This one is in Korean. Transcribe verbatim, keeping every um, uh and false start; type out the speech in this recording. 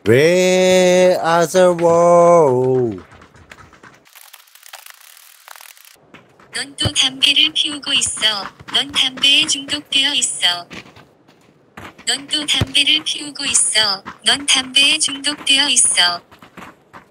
Where are the world? 넌 또 담배를 피우고 있어. 넌 담배에 중독되어 있어. 넌 또 담배를 피우고 있어. 넌 담배에 중독되어 있어.